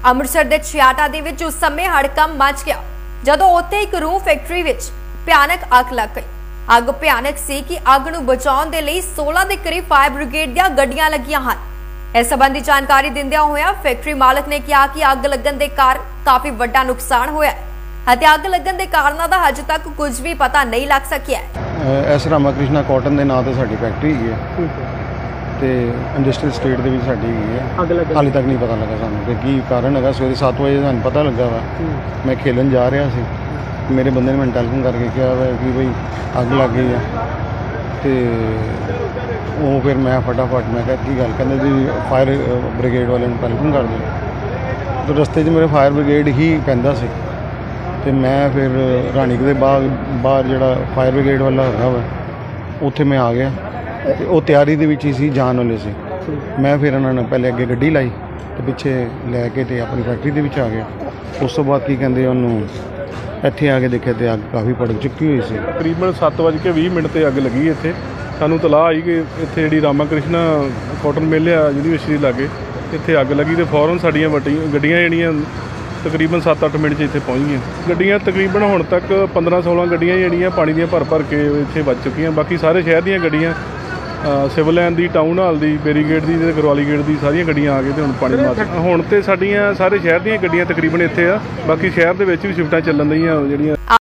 ਅੰਮ੍ਰਿਤਸਰ ਦੇ ਛਿਆਟਾ ਦੇ ਵਿੱਚ ਉਸ ਸਮੇਂ ਹੜਕੰਪ ਮਚ ਗਿਆ ਜਦੋਂ ਉੱਥੇ ਇੱਕ ਰੂਹ ਫੈਕਟਰੀ ਵਿੱਚ ਭਿਆਨਕ ਅੱਗ ਲੱਗ ਗਈ। ਅੱਗ ਭਿਆਨਕ ਸੀ ਕਿ ਅੱਗ ਨੂੰ ਬੁਝਾਉਣ ਦੇ ਲਈ 16 ਦੇ ਕਰੀਬ ਫਾਇਰ ਬ੍ਰਿਗੇਡ ਦੀਆਂ ਗੱਡੀਆਂ ਲੱਗੀਆਂ ਹਨ। ਇਸ ਸੰਬੰਧੀ ਜਾਣਕਾਰੀ ਦਿੰਦਿਆਂ ਹੋਇਆ ਫੈਕਟਰੀ ਮਾਲਕ ਨੇ ਕਿਹਾ ਕਿ ਅੱਗ ਲੱਗਣ ਦੇ ਕਾਰਨ ਕਾਫੀ ਵੱਡਾ ਨੁਕਸਾਨ ਹੋਇਆ ਅਤੇ ਅੱਗ ਲੱਗਣ ਦੇ ਕਾਰਨਾਂ ਦਾ ਹਜੇ ਤੱਕ ਕੁਝ ਵੀ ਪਤਾ ਨਹੀਂ ਲੱਗ ਸਕਿਆ। ਐਸ ਰਾਮਾਕ੍ਰਿਸ਼ਨਾ ਕਾਟਨ ਦੇ ਨਾਂ ਤੇ ਸਾਡੀ ਫੈਕਟਰੀ ਹੈਗੀ ਹੈ ਤੇ ਇੰਡਸਟਰੀਅਲ ਸਟੇਟ ਦੇ ਵਿੱਚ ਸਾਡੀ ਹੈਗੀ ਹੈ। ਹਾਲੇ ਤੱਕ ਨਹੀਂ ਪਤਾ ਲੱਗਾ ਸਾਨੂੰ ਕਿ ਕੀ ਕਾਰਨ ਹੈਗਾ। ਸਵੇਰੇ 7 ਵਜੇ ਸਾਨੂੰ ਪਤਾ ਲੱਗਾ ਵਾ। ਮੈਂ ਖੇਲਣ ਜਾ ਰਿਹਾ ਸੀ, ਮੇਰੇ ਬੰਦੇ ਨੇ ਮੈਨੂੰ ਟੈਲੀਫੋਨ ਕਰਕੇ ਕਿਹਾ ਵਾ ਕਿ ਬਈ ਅੱਗ ਲੱਗ ਗਈ ਆ ਤੇ ਉਹ ਫਿਰ ਮੈਂ ਫਟਾਫਟ ਮੈਂ ਕਿਹਾ ਕੀ ਗੱਲ, ਕਹਿੰਦੇ ਜੀ ਫਾਇਰ ਬ੍ਰਿਗੇਡ ਵਾਲਿਆਂ ਨੂੰ ਟੈਲੀਫੋਨ ਕਰ ਦਿਓ। ਤੇ ਰਸਤੇ 'ਚ ਮੇਰੇ ਫਾਇਰ ਬ੍ਰਿਗੇਡ ਹੀ ਪੈਂਦਾ ਸੀ ਤੇ ਮੈਂ ਫਿਰ ਰਾਣੀਕ ਦੇ ਬਾਹਰ ਜਿਹੜਾ ਫਾਇਰ ਬ੍ਰਿਗੇਡ ਵਾਲਾ ਹੈਗਾ ਵਾ ਉੱਥੇ ਮੈਂ ਆ ਗਿਆ ਤੇ ਉਹ ਤਿਆਰੀ ਦੇ ਵਿੱਚ ਹੀ ਸੀ, ਜਾਣ ਵਾਲੇ ਸੀ। ਮੈਂ ਫਿਰ ਉਹਨਾਂ ਨੇ ਪਹਿਲੇ ਅੱਗੇ ਗੱਡੀ ਲਾਈ ਤੇ ਪਿੱਛੇ ਲੈ ਕੇ ਤੇ ਆਪਣੀ ਫੈਕਟਰੀ ਦੇ ਵਿੱਚ ਆ ਗਿਆ। ਉਸ ਤੋਂ ਬਾਅਦ ਕੀ ਕਹਿੰਦੇ ਉਹਨੂੰ ਇੱਥੇ ਆ ਕੇ ਦੇਖਿਆ ਤੇ ਅੱਗ ਕਾਫੀ ਭੜਕ ਚੁੱਕੀ ਹੋਈ ਸੀ। ਤਕਰੀਬਨ 7:20 ਤੇ ਅੱਗ ਲੱਗੀ। ਇੱਥੇ ਸਾਨੂੰ ਤਲਾਹ ਆਈ ਕਿ ਇੱਥੇ ਜਿਹੜੀ ਰਾਮਾਕ੍ਰਿਸ਼ਨਾ ਕਾਟਨ ਮਿਲ ਆ ਯੂਨੀਵਰਸਿਟੀ ਲਾਗੇ ਇੱਥੇ ਅੱਗ ਲੱਗੀ ਤੇ ਫੌਰਨ ਸਾਡੀਆਂ ਗੱਡੀਆਂ ਜਿਹੜੀਆਂ ਤਕਰੀਬਨ 7-8 ਮਿੰਟ 'ਚ ਇੱਥੇ ਪਹੁੰਚ ਗਈਆਂ। ਗੱਡੀਆਂ ਤਕਰੀਬਨ ਹੁਣ ਤੱਕ 15-16 ਗੱਡੀਆਂ ਜਿਹੜੀਆਂ ਪਾਣੀ ਦੀਆਂ ਭਰ ਕੇ ਇੱਥੇ ਵੱਜ ਚੁੱਕੀਆਂ। ਬਾਕੀ ਸਾਰੇ ਸ਼ਹਿਰ ਦੀਆਂ ਗੱਡੀਆਂ ਸਿਵਲ ਲਾਈਨ ਦੀ, ਟਾਊਨ ਹਾਲ ਦੀ, ਬੈਰੀਗੇਡ ਦੀ ਤੇ ਗਰਵਾਲੀ ਗੇਟ ਦੀ ਸਾਰੀਆਂ ਗੱਡੀਆਂ ਆ ਕੇ ਤੇ ਹੁਣ ਪਾਣੀ ਮਾਰ ਹੁਣ ਤੇ ਸਾਡੀਆਂ ਸਾਰੇ ਸ਼ਹਿਰ ਦੀਆਂ ਗੱਡੀਆਂ ਤਕਰੀਬਨ ਇੱਥੇ ਆ। ਬਾਕੀ ਸ਼ਹਿਰ ਦੇ ਵਿੱਚ ਵੀ ਸ਼ਿਫਟਾਂ ਚੱਲਣ ਦੀਆਂ ਜਿਹੜੀਆਂ